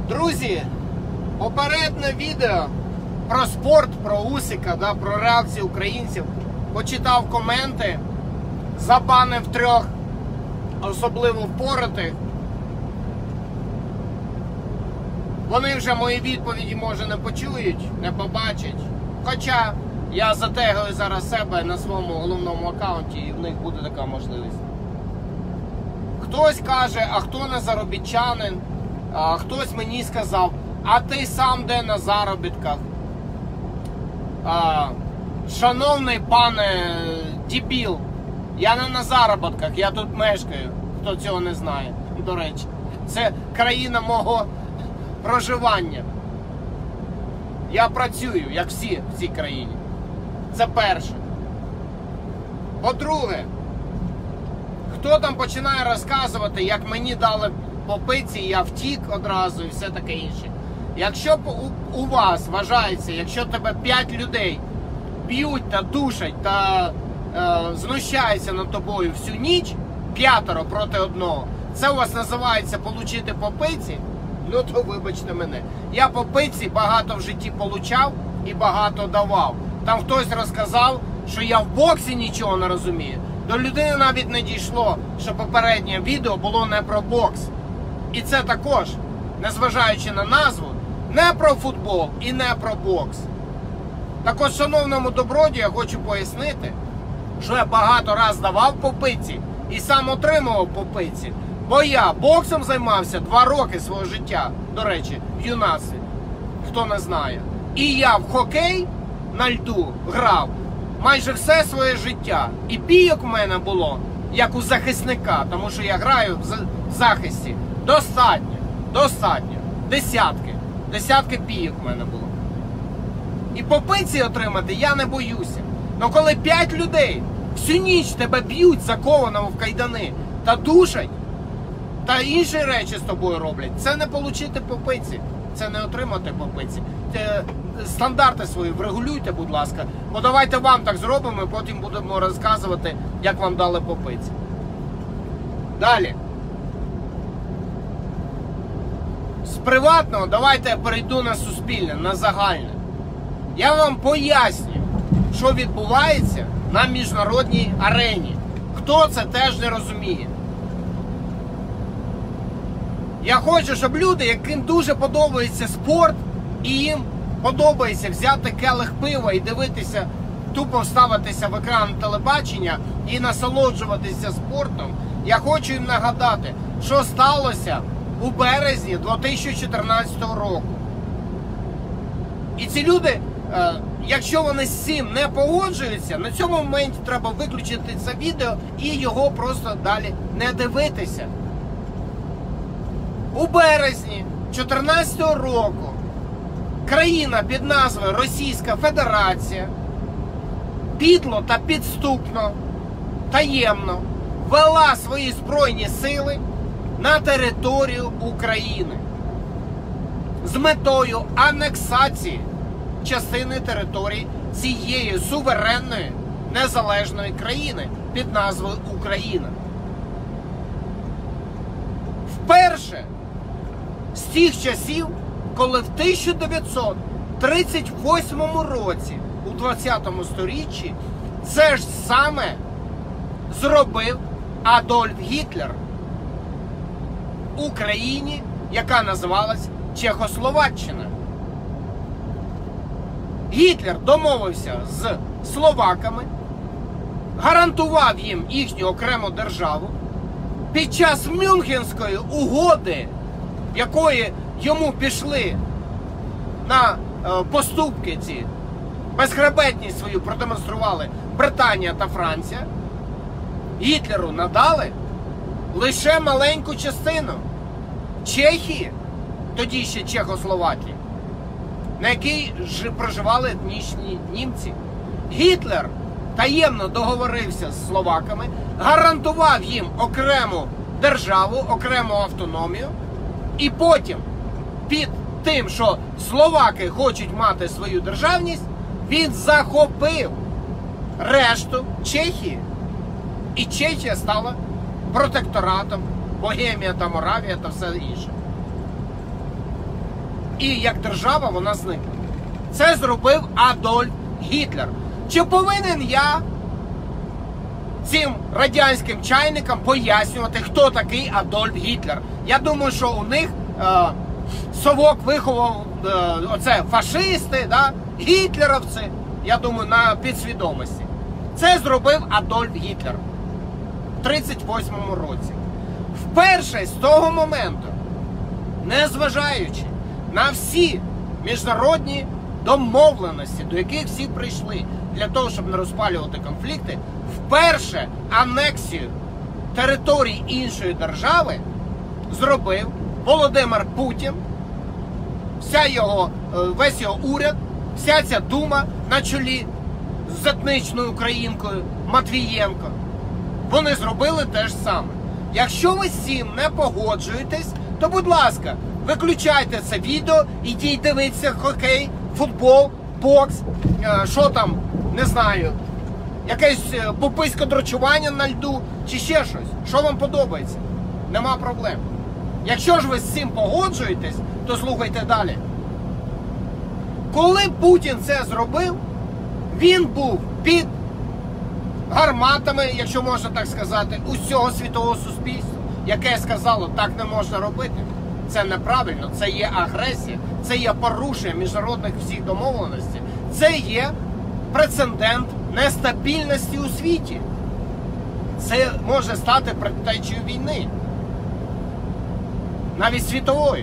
Друзі, попереднє відео про спорт, про Усика, да, про реакцію українців. Почитав коменти, забанив 3, особливо впоратих. Вони вже мої відповіді, може, не почують, не побачать. Хоча я затегаю зараз себе на своєму головному аккаунті, і в них буде така можливість. Хтось каже, а хто не заробітчанин, а хтось мені сказав, а ти сам де на заробітках? Шановний пане дебіл, я не на заробітках, я тут мешкаю, хто цього не знає, до речі. Це країна мого проживання. Я працюю, як всі в цій країні. Це перше. По-друге, хто там починає розказувати, як мені дали по пиці, я втік одразу і все таке інше. Якщо у вас вважається, якщо тебе 5 людей б'ють та душать та знущаються над тобою всю ніч, 5 проти 1, це у вас називається получити по пиці, ну то вибачте мене. Я по пиці багато в житті получав і багато давав. Там хтось розказав, що я в боксі нічого не розумію. До людини навіть не дійшло, що попереднє відео було не про бокс. І це також, незважаючи на назву, не про футбол і не про бокс. Так от, шановному добродію, я хочу пояснити, що я багато раз давав по пиці і сам отримував по пиці. Бо я боксом займався 2 роки свого життя, до речі, в юнацтві, хто не знає. І я в хокей на льду грав майже все своє життя. І бійок в мене було, як у захисника, тому що я граю в захисті. Достатньо. Десятки бійок в мене було. І по пиці отримати я не боюся. Но коли 5 людей всю ніч тебе б'ють закованого в кайдани та душать, та інші речі з тобою роблять, це не отримати по пиці. Це не отримати по пиці. Стандарти свої врегулюйте, будь ласка. Бо давайте вам так зробимо, і потім будемо розказувати, як вам дали по пиці. Далі. З приватного давайте я перейду на суспільне, на загальне. Я вам поясню, що відбувається на міжнародній арені. Хто це теж не розуміє. Я хочу, щоб люди, яким дуже подобається спорт, і їм подобається взяти келих пива і дивитися, тупо вставитися в екран телебачення і насолоджуватися спортом, я хочу їм нагадати, що сталося у березні 2014 року. І ці люди, якщо вони з цим не погоджуються, на цьому моменті треба виключити це відео і його просто далі не дивитися. У березні 2014 року країна під назвою Російська Федерація підло та підступно, таємно ввела свої збройні сили на територію України з метою анексації частини території цієї суверенної незалежної країни під назвою Україна. Вперше з тих часів, коли в 1938 році, у 20 сторіччі, це ж саме зробив Адольф Гітлер у країні, яка називалась Чехословаччина. Гітлер домовився з словаками, гарантував їм їхню окрему державу. Під час Мюнхенської угоди, якої йому пішли на поступки ці, безхребетність свою продемонстрували Британія та Франція, Гітлеру надали лише маленьку частину Чехії, тоді ще Чехословакії, на якій проживали етнічні німці. Гітлер таємно договорився з словаками, гарантував їм окрему державу, окрему автономію, і потім під тим, що словаки хочуть мати свою державність, він захопив решту Чехії. І Чехія стала протекторатом, Богемія та Моравія та все інше. І як держава вона зникла. Це зробив Адольф Гітлер. Чи повинен я цим радянським чайникам пояснювати, хто такий Адольф Гітлер? Я думаю, що у них совок виховав оце фашисти, да? Гітлеровці, я думаю, на підсвідомості. Це зробив Адольф Гітлер в 1938 році. Вперше з того моменту, незважаючи на всі міжнародні домовленості, до яких всі прийшли для того, щоб не розпалювати конфлікти, вперше анексію територій іншої держави зробив Володимир Путін, весь його уряд, вся ця дума на чолі з етничною українкою Матвієнко. Вони зробили те ж саме. Якщо ви з цим не погоджуєтесь, то, будь ласка, виключайте це відео, ідіть дивитися хокей, футбол, бокс, що там, не знаю, якесь пописько-дрочування на льду, чи ще щось. Що вам подобається? Нема проблем. Якщо ж ви з цим погоджуєтесь, то слухайте далі. Коли Путін це зробив, він був під гарматами, якщо можна так сказати, усього світового суспільства, яке сказало, так не можна робити. Це неправильно, це є агресія, це є порушення міжнародних всіх домовленостей, це є прецедент нестабільності у світі. Це може стати предтечею війни, навіть світової.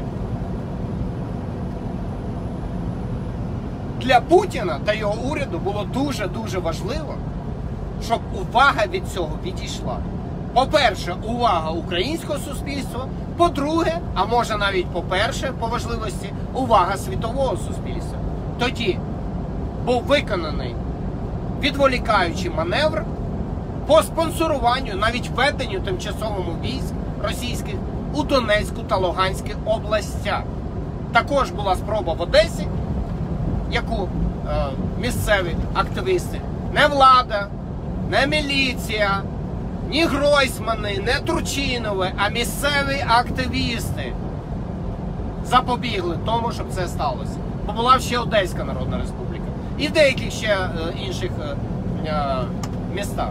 Для Путіна та його уряду було дуже-дуже важливо, щоб увага від цього відійшла. По-перше, увага українського суспільства. По-друге, а може навіть по-перше, по важливості, увага світового суспільства. Тоді був виконаний відволікаючий маневр по спонсоруванню, навіть введенню тимчасовому військ російських у Донецьку та Луганській областях. Також була спроба в Одесі, яку місцеві активісти, не влада, не міліція, ні Гройсмани, не Турчинови, а місцеві активісти запобігли тому, щоб це сталося. Бо була ще Одеська Народна Республіка. І в деяких ще інших містах.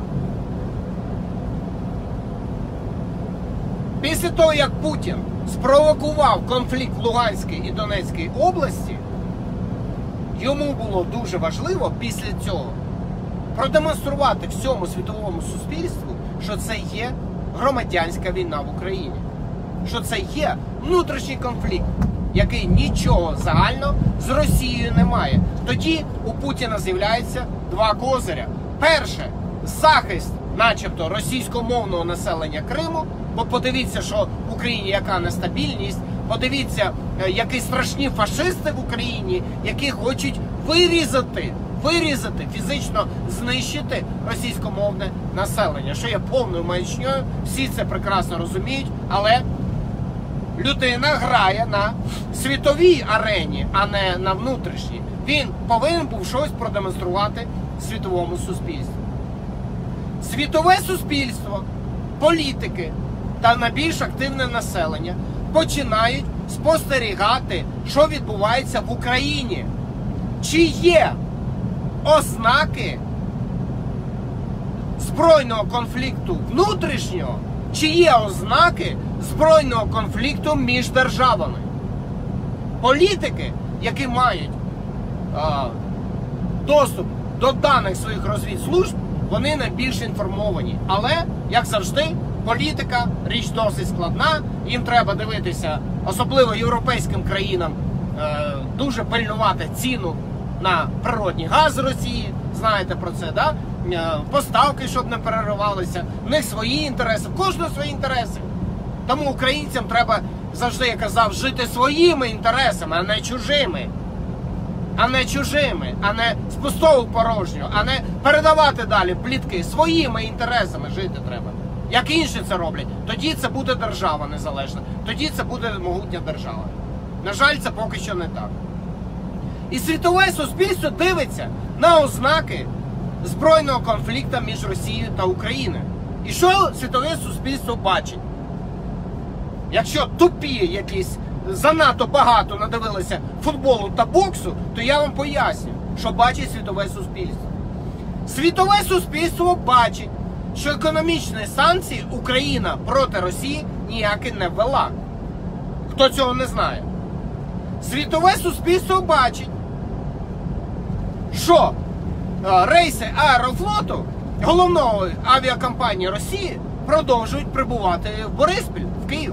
Після того, як Путін спровокував конфлікт в Луганській і Донецькій області, йому було дуже важливо після цього продемонструвати всьому світовому суспільству, що це є громадянська війна в Україні. Що це є внутрішній конфлікт, який нічого загального з Росією не має. Тоді у Путіна з'являється два козиря. Перше – захист начебто російськомовного населення Криму, бо подивіться, що в Україні яка нестабільність, подивіться, які страшні фашисти в Україні, які хочуть вирізати, фізично знищити російськомовне населення, що є повною маячньою, всі це прекрасно розуміють, але людина грає на світовій арені, а не на внутрішній. Він повинен був щось продемонструвати світовому суспільству. Світове суспільство, політики та найбільш активне населення починають спостерігати, що відбувається в Україні. Чи є ознаки збройного конфлікту внутрішнього, чи є ознаки збройного конфлікту між державами. Політики, які мають доступ до даних своїх розвідслужб, вони найбільш інформовані. Але, як завжди, політика – річ досить складна, їм треба дивитися, особливо європейським країнам, дуже пильнувати ціну на природний газ Росії, знаєте про це, да? Поставки, щоб не переривалися, в них свої інтереси, в кожного свої інтереси. Тому українцям треба, завжди я казав, жити своїми інтересами, а не чужими. А не з пустого в порожнього, а не передавати далі плітки. Своїми інтересами жити треба. Як інші це роблять, тоді це буде держава незалежна, тоді це буде могутня держава. На жаль, це поки що не так. І світове суспільство дивиться на ознаки збройного конфлікту між Росією та Україною. І що світове суспільство бачить? Якщо тупі якісь занадто багато надивилися футболу та боксу, то я вам поясню, що бачить світове суспільство. Світове суспільство бачить, що економічні санкції Україна проти Росії ніякі не ввела. Хто цього не знає? Світове суспільство бачить, що рейси Аерофлоту, головної авіакомпанії Росії, продовжують прибувати в Бориспіль, в Київ.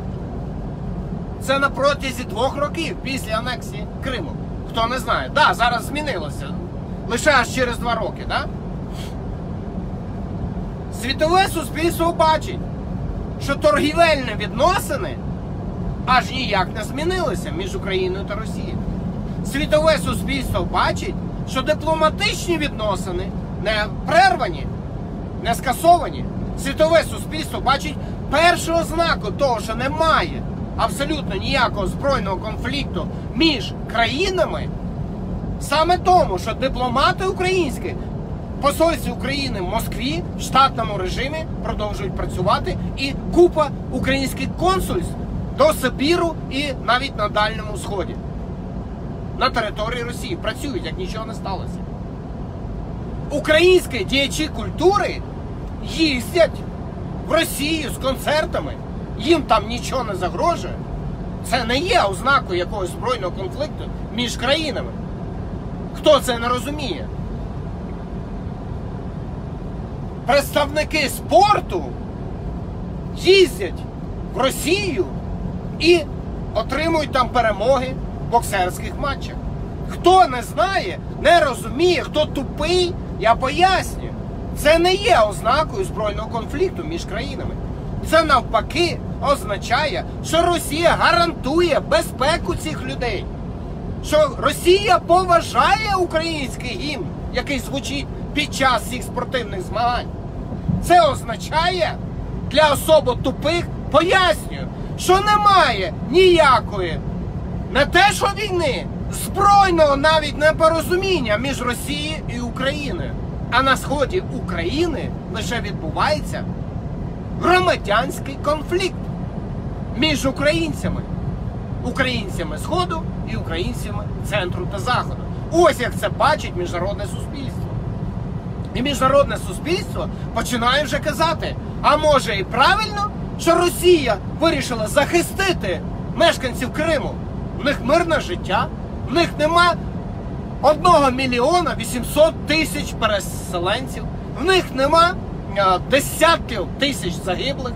Це на протязі 2 років після анексії Криму. Хто не знає. Да, зараз змінилося. Лише аж через 2 роки, да? Світове суспільство бачить, що торгівельні відносини аж ніяк не змінилися між Україною та Росією. Світове суспільство бачить, що дипломатичні відносини не перервані, не скасовані. Світове суспільство бачить першу ознаку того, що немає абсолютно ніякого збройного конфлікту між країнами, саме тому, що дипломати українські, посольстві України в Москві в штатному режимі продовжують працювати, і купа українських консульств до Сибіру і навіть на Дальньому Сході. На території Росії працюють, як нічого не сталося. Українські діячі культури їздять в Росію з концертами, їм там нічого не загрожує. Це не є ознакою якогось збройного конфлікту між країнами. Хто це не розуміє? Представники спорту їздять в Росію і отримують там перемоги в боксерських матчах. Хто не знає, не розуміє, хто тупий, я пояснюю. Це не є ознакою збройного конфлікту між країнами. Це навпаки означає, що Росія гарантує безпеку цих людей. Що Росія поважає український гімн, який звучить під час цих спортивних змагань. Це означає для особо тупих, пояснюю, що немає ніякої, не те що війни, збройного навіть непорозуміння між Росією і Україною. А на сході України лише відбувається громадянський конфлікт між українцями. Українцями Сходу і українцями Центру та Заходу. Ось як це бачить міжнародне суспільство. І міжнародне суспільство починає вже казати, а може і правильно, що Росія вирішила захистити мешканців Криму. В них мирне життя, в них нема 1 мільйона 800 тисяч переселенців, в них нема десятків тисяч загиблих.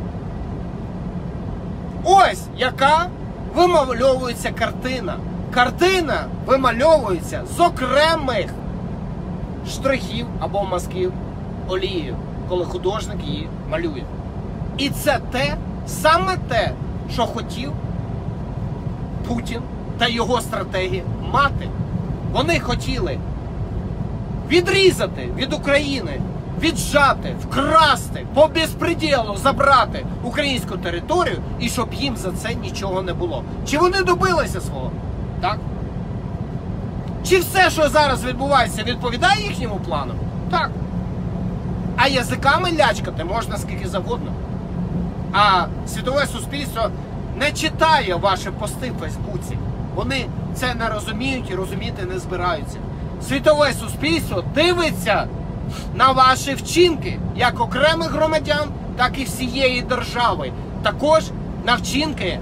Ось яка вимальовується картина. Картина вимальовується з окремих штрихів або мазків олією, коли художник її малює. І це саме те, що хотів Путін та його стратегія мати. Вони хотіли відрізати від України, віджати, вкрасти, по безпреділу забрати українську територію і щоб їм за це нічого не було. Чи вони добилися свого? Так? Чи все, що зараз відбувається, відповідає їхньому плану? Так. А язиками лячкати можна скільки завгодно. А світове суспільство не читає ваші пости в Фейсбуці. Вони це не розуміють і розуміти не збираються. Світове суспільство дивиться на ваші вчинки, як окремих громадян, так і всієї держави. Також на вчинки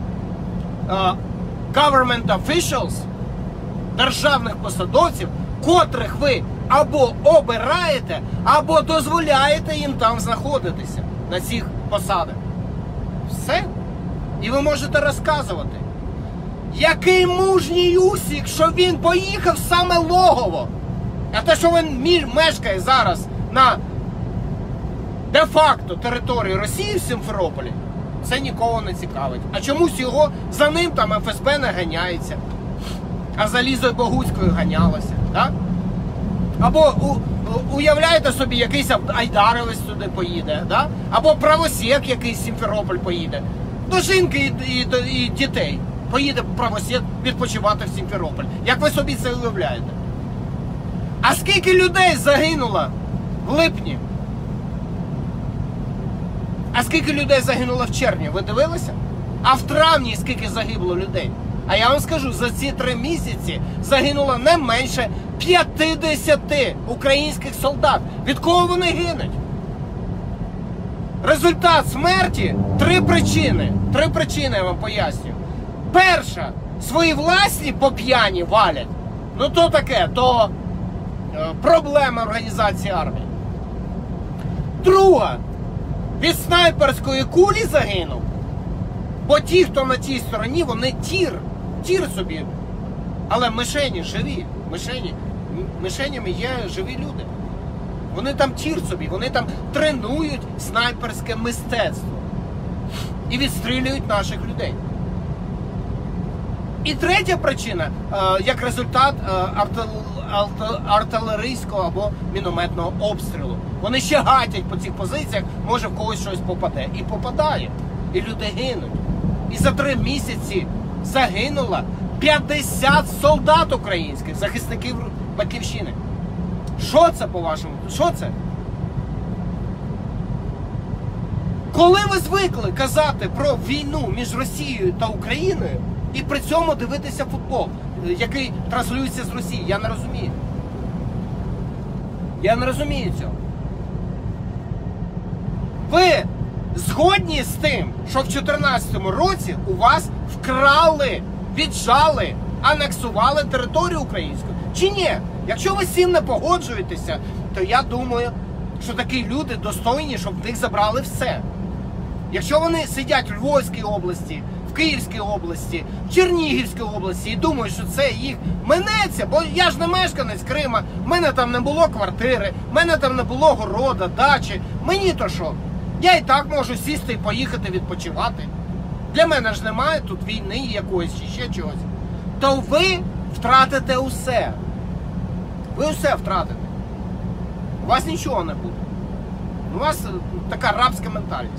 government officials, державних посадовців, котрих ви або обираєте, або дозволяєте їм там знаходитися, на цих посадах. Все. І ви можете розказувати, який мужній Усік, що він поїхав саме Логово. А те, що він мешкає зараз на де-факто території Росії в Сімферополі, це нікого не цікавить. А чомусь його за ним там ФСБ не ганяється. А за Лізою Богуцькою ганялося. Так? Або уявляєте собі, якийсь айдаровець туди поїде. Да? Або правосек якийсь в Сімферополь поїде. До жінки і дітей. Поїде правосек відпочивати в Сімферополь. Як ви собі це уявляєте? А скільки людей загинуло в липні? А скільки людей загинуло в червні? Ви дивилися? А в травні скільки загибло людей? А я вам скажу, за ці 3 місяці загинуло не менше 50 українських солдат. Від кого вони гинуть? Результат смерті – 3 причини. 3 причини я вам поясню. Перша – свої власні по п'яні валять. Ну то таке, то проблема організації армії. Друга – від снайперської кулі загинув. Бо ті, хто на тій стороні, вони тір собі. Але мишені живі. Мишенями є живі люди. Вони там тір собі, вони там тренують снайперське мистецтво. І відстрілюють наших людей. І третя причина, як результат артилерійського або мінометного обстрілу. Вони ще гатять по цих позиціях, може в когось щось попаде. І попадає. І люди гинуть. І за 3 місяці загинуло 50 солдат українських, захисників Батьківщини. Що це, по-вашому? Що це? Коли ви звикли казати про війну між Росією та Україною і при цьому дивитися футбол, який транслюється з Росії? Я не розумію. Я не розумію цього. Ви згодні з тим, що в 2014 році у вас вкрали, віджали, анексували територію українську? Чи ні? Якщо ви з цим не погоджуєтеся, то я думаю, що такі люди достойні, щоб в них забрали все. Якщо вони сидять в Львовській області, в Київській області, в Чернігівській області і думають, що це їх минеться, бо я ж не мешканець Крима, в мене там не було квартири, в мене там не було города, дачі, мені то що? Я і так можу сісти і поїхати відпочивати. Для мене ж немає тут війни якоїсь чи ще чогось. То ви втратите усе. Ви усе втратите. У вас нічого не буде. У вас така рабська ментальність.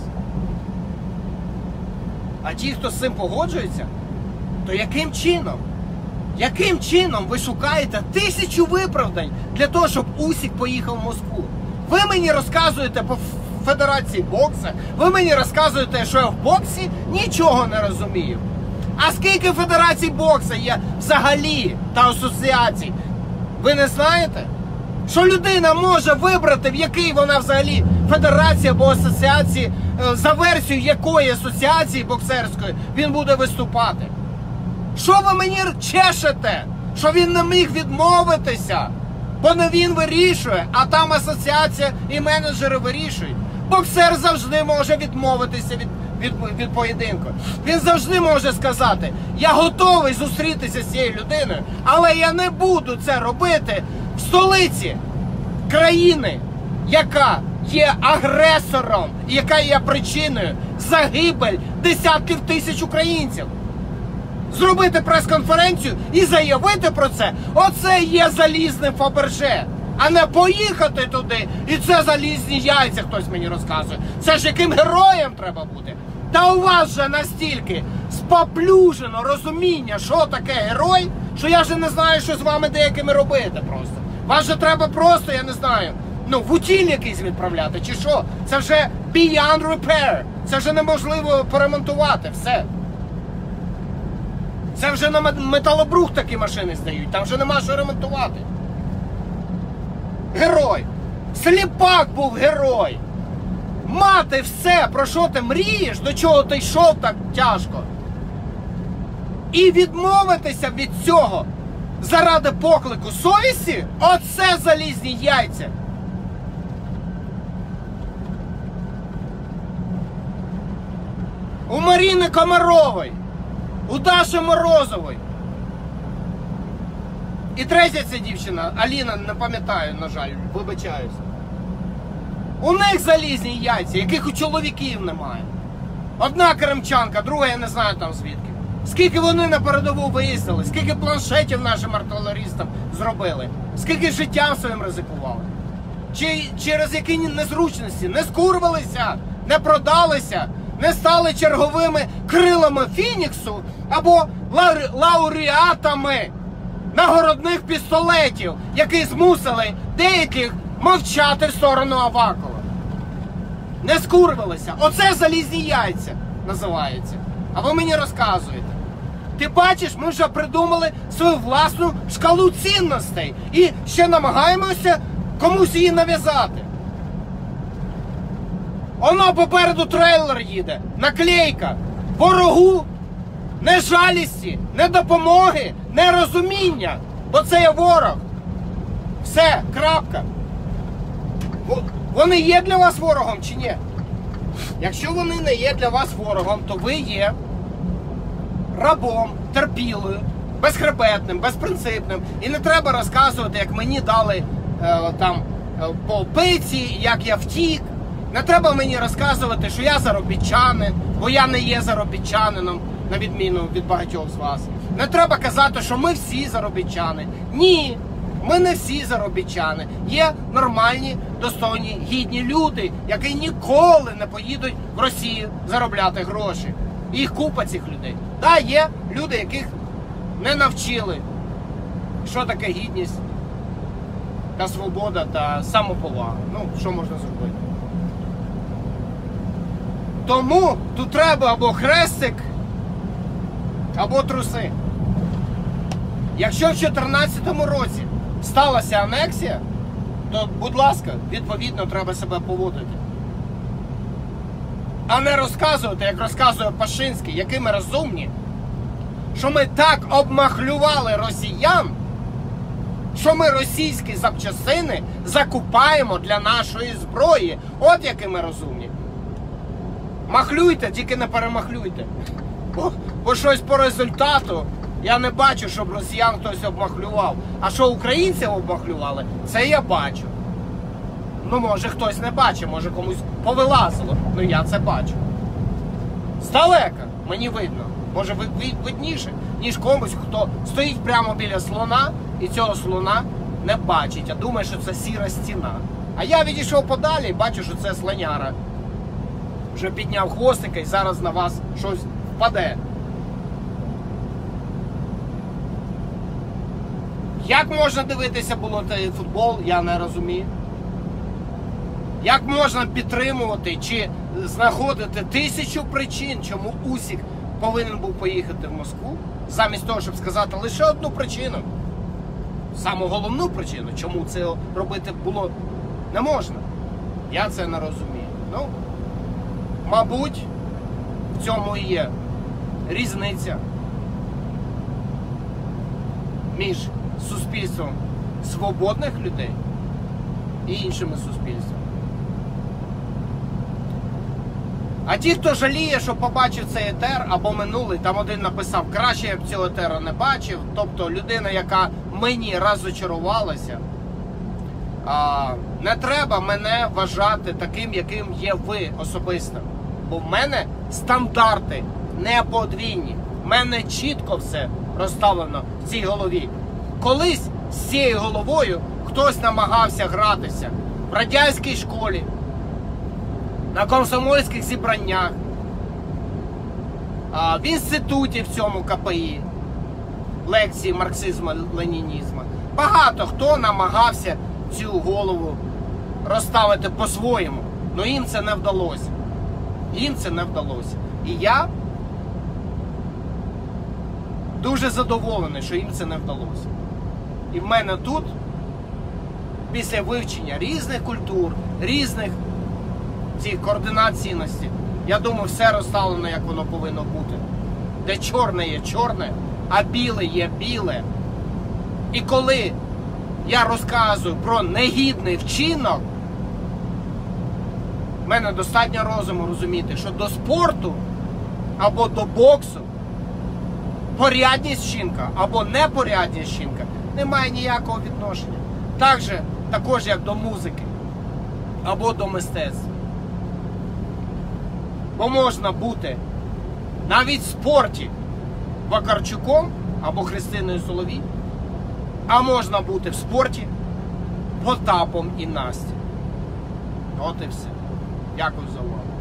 А ті, хто з цим погоджується, то яким чином? Яким чином ви шукаєте 1000 виправдань для того, щоб Усік поїхав в Москву? Ви мені розказуєте по Федерації боксу, ви мені розказуєте, що я в боксі нічого не розумію. А скільки федерацій боксу є взагалі та асоціацій? Ви не знаєте? Що людина може вибрати, в якій вона взагалі федерації або асоціації, за версією якої асоціації боксерської він буде виступати? Що ви мені чешете? Що він не міг відмовитися? Бо не він вирішує, а там асоціація і менеджери вирішують. Боксер завжди може відмовитися від поєдинку. Він завжди може сказати: я готовий зустрітися з цією людиною, але я не буду це робити в столиці країни, яка є агресором, яка є причиною загибель десятків тисяч українців. Зробити прес-конференцію і заявити про це – оце є залізним Фаберже. А не поїхати туди, і це залізні яйця, хтось мені розказує. Це ж яким героєм треба бути. Та у вас же настільки споплюжено розуміння, що таке герой, що я вже не знаю, що з вами деякими робити просто. Вас же треба просто, я не знаю, в утіль якийсь відправляти, чи що. Це вже beyond repair. Це вже неможливо поремонтувати, все. Це вже на металобрух такі машини здають, там вже нема що ремонтувати. Герой. Сліпак був герой. Мати все, про що ти мрієш, до чого ти йшов так тяжко. І відмовитися від цього заради поклику совісті – оце залізні яйця. У Маріни Комарової, у Даші Морозової. І третя ця дівчина, Аліна, не пам'ятаю, на жаль, вибачаюся. У них залізні яйця, яких у чоловіків немає. Одна кримчанка, друга я не знаю там звідки. Скільки вони на передову виїздили, скільки планшетів нашим артилерістам зробили, скільки життям своїм ризикували. Через які незручності не скурвалися, не продалися, не стали черговими крилами Фініксу або лауреатами нагородних пістолетів, які змусили деяких мовчати в сторону Авакова. Не скурвалися. Оце залізні яйця називається. А ви мені розказуєте. Ти бачиш, ми вже придумали свою власну шкалу цінностей і ще намагаємося комусь її нав'язати. Воно попереду трейлер їде, наклейка, ворогу, не жалісті, не допомоги, не розуміння, бо це є ворог. Все, крапка. Вони є для вас ворогом чи ні? Якщо вони не є для вас ворогом, то ви є рабом, терпілою, безхребетним, безпринципним. І не треба розказувати, як мені дали по пиці, як я втік. Не треба мені розказувати, що я заробітчанин, бо я не є заробітчанином, на відміну від багатьох з вас. Не треба казати, що ми всі заробітчани. Ні, ми не всі заробітчани. Є нормальні, достойні, гідні люди, які ніколи не поїдуть в Росію заробляти гроші. І їх купа цих людей. Так, є люди, яких не навчили, що таке гідність та свобода та самоповага. Ну, що можна зробити? Тому тут треба або хрестик, або труси. Якщо в 2014 році сталася анексія, то, будь ласка, відповідно треба себе поводити. А не розказувати, як розказує Пашинський, які ми розумні, що ми так обмахлювали росіян, що ми російські запчасини закупаємо для нашої зброї. От які ми розумні. Махлюйте, тільки не перемахлюйте. Бо щось по результату я не бачу, щоб росіян хтось обмахлював. А що українців обмахлювали, це я бачу. Ну, може, хтось не бачить, може комусь повилазило. Ну, я це бачу. Здалека мені видно. Може, видніше, ніж комусь, хто стоїть прямо біля слона і цього слона не бачить, а думає, що це сіра стіна. А я відійшов подалі і бачу, що це слоняра. Вже підняв хвостика і зараз на вас щось впаде. Як можна дивитися було цей футбол, я не розумію. Як можна підтримувати чи знаходити 1000 причин, чому Усік повинен був поїхати в Москву, замість того, щоб сказати лише одну причину. Саму головну причину, чому це робити було не можна. Я це не розумію. Ну, мабуть, в цьому і є різниця між суспільством свободних людей і іншими суспільствами. А ті, хто жаліє, що побачив цей етер або минулий, там один написав, краще я б цього етера не бачив, тобто людина, яка мені розочарувалася, не треба мене вважати таким, яким є ви особисто. Бо в мене стандарти не подвійні. В мене чітко все розставлено в цій голові. Колись з цією головою хтось намагався гратися в радянській школі, на комсомольських зібраннях, в інституті в цьому КПІ, лекції марксизму, ленінізму. Багато хто намагався цю голову розставити по-своєму, але їм це не вдалося. Їм це не вдалося. І я дуже задоволений, що їм це не вдалося. І в мене тут, після вивчення різних культур, різних цих координат цінностей, я думаю, все розставлено, як воно повинно бути. Де чорне є чорне, а біле є біле. І коли я розказую про негідний вчинок, в мене достатньо розуму розуміти, що до спорту або до боксу порядність вчинка або непорядність вчинка не має ніякого відношення. Також як до музики або до мистецтва. Бо можна бути навіть в спорті Вакарчуком або Христиною Соловій, а можна бути в спорті Потапом і Настю. От і все. Дякую за увагу.